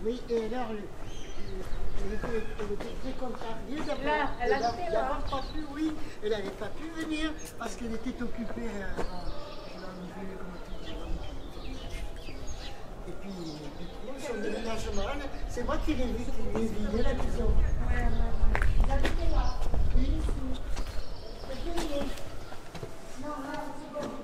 Oui, et alors, elle était très contrariée d'abord. Elle a fait là. Pas pu, oui, elle n'avait pas pu venir parce qu'elle était occupée. Et puis, du coup, son déménagement, c'est moi qui l'ai vidé la maison. Il habitait là. Oui, ici. C'est terminé. Non, c'est bon.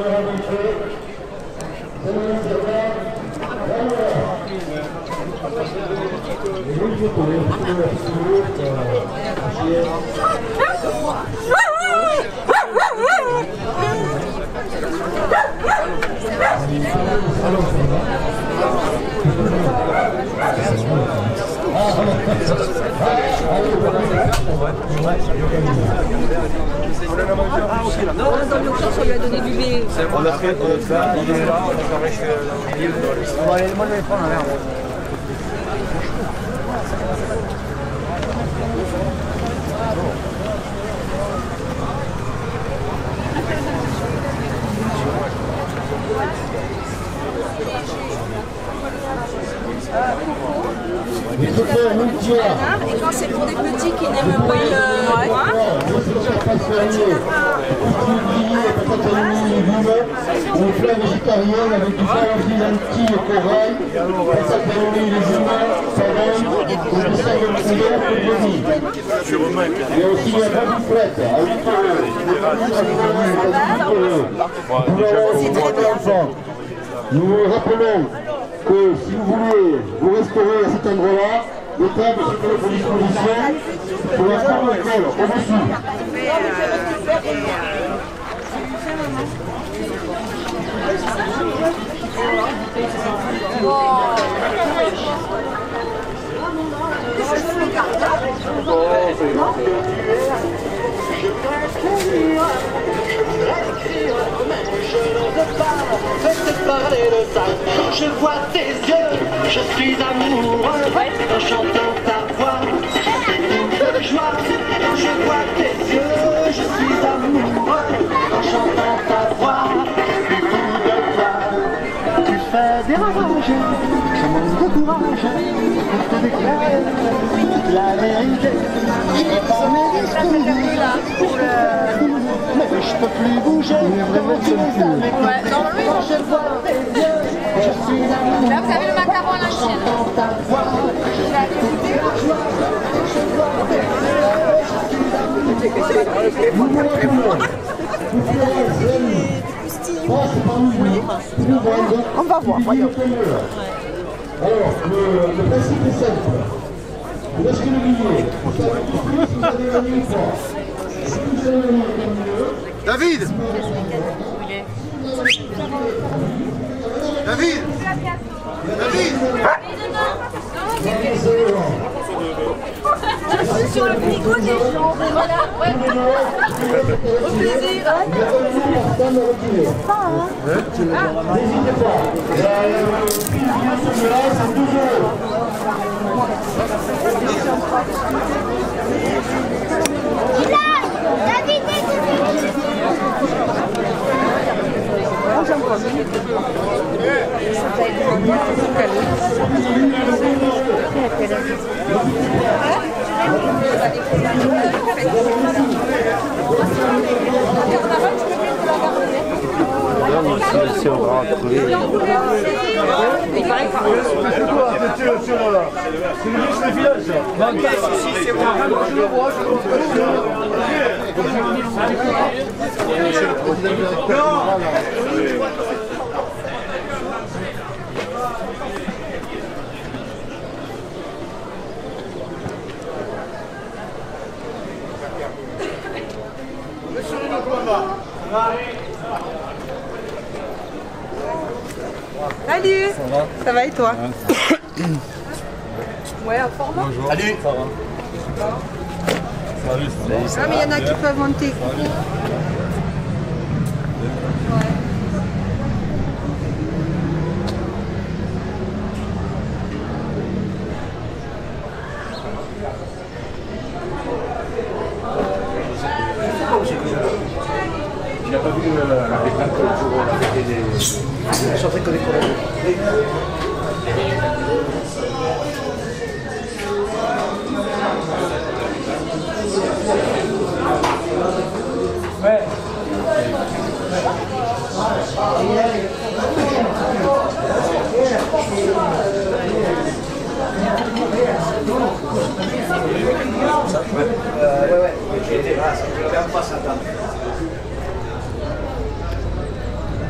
Non, dans l'urgence, on lui a donné du lait. On a fait ça, il est là, on a avec l'huile dans l'histoire. Bon, allez, moi je vais prendre un verre. Et quand c'est pour des petits qui n'aiment pas le noir, une fleur végétarienne avec du farine lentilles et corail, ça s'appelle les humains, pareil, ou du sang de couleur pour le vie. Il y a aussi la babouflette à 8 €. Nous vous rappelons que si vous voulez vous restaurer à cet endroit-là, les tables sont à votre disposition pour la salle de l'école, au-dessus. Faites parler de ça. Quand je vois tes yeux, je suis amoureux. En chantant ta voix, c'est de joie. Quand je vois tes yeux, je suis amoureux. En chantant ta voix, c'est tout de toi. Tu fais des ravages, je manque de courage pour te déclarer la vérité. Je peux pas m'aider mais je peux plus bouger. Ouais, normalement, je vois tes yeux. Je suis amoureux. Là, vous avez le macaron à l'ancienne. Je vais aller goûter. On va voir, voyons. Alors, le principe est simple. Vous achetez le billet. Vous savez si vous avez gagné ou pas. Si vous avez gagné, David! David! David! Je suis sur le frigo des gens. Voilà, ouais. Au plaisir. n'hésitez pas. Le billet celui-là, c'est 12 €. David, Si on va retrouver. il paraît pas. C'est quoi? C'est le ministre des villages. C'est moi. Je le vois, Salut. Ça va et toi? Ouais, en format. Bonjour. Salut. Ça va. Salut. Ah, mais il y en a qui peuvent monter. Tu n'as pas vu la réclame que le jour où on a fait des... Je suis en train de connaître ouais. Ouais, j'ai été là, ça ne peut pas s'attendre.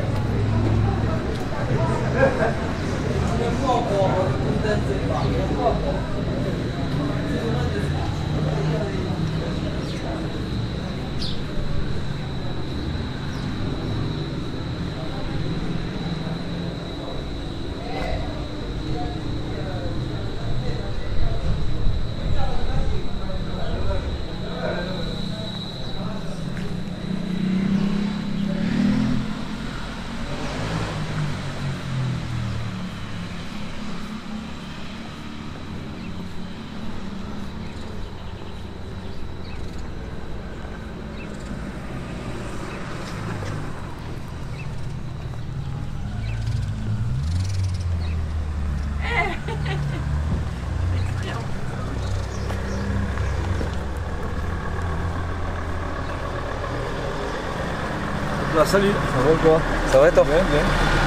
Bah, salut. Ça va quoi? Ça va toi? Bien, bien.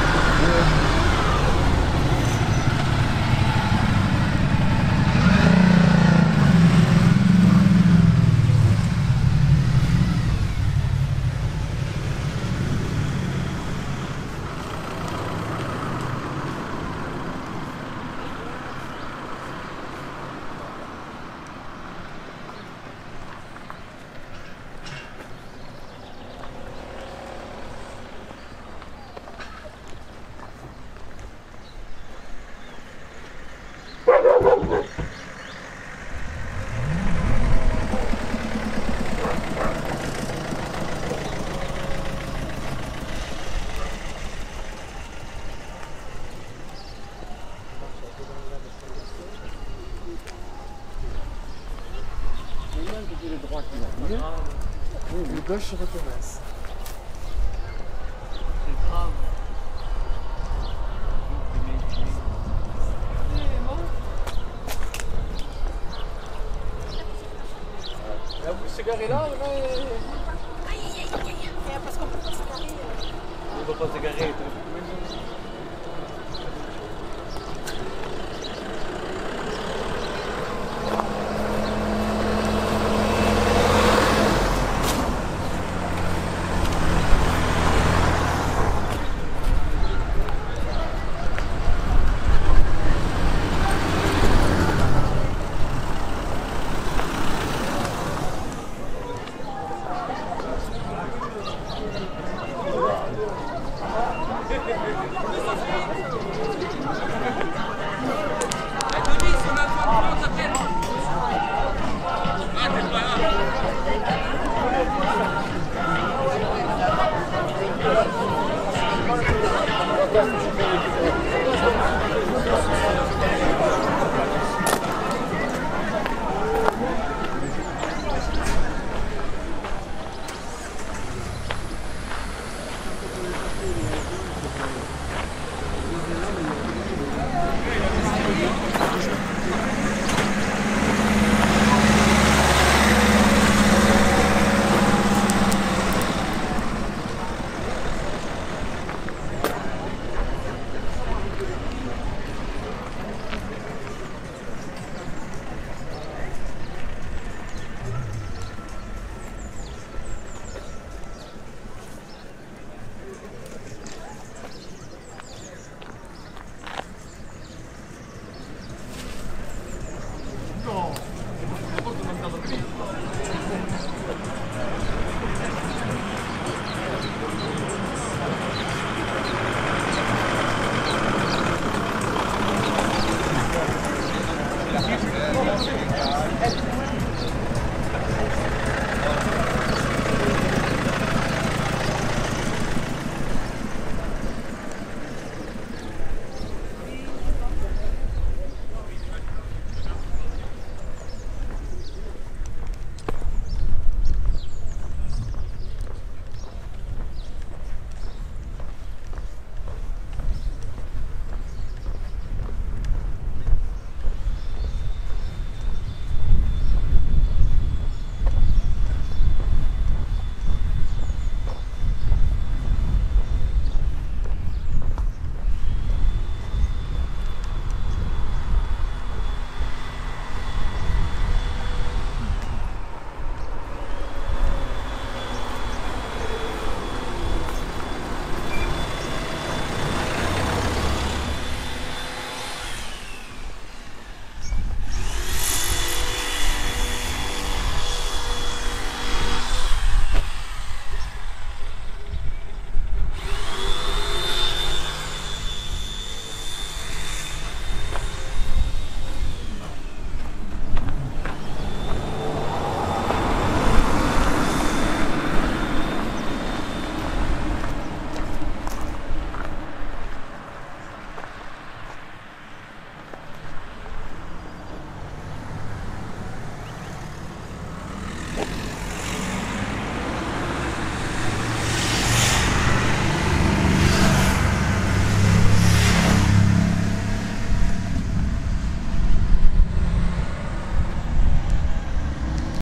Le gauche recommence. Là, vous se garez là? Parce qu'on peut pas se garer. On va pas se garer.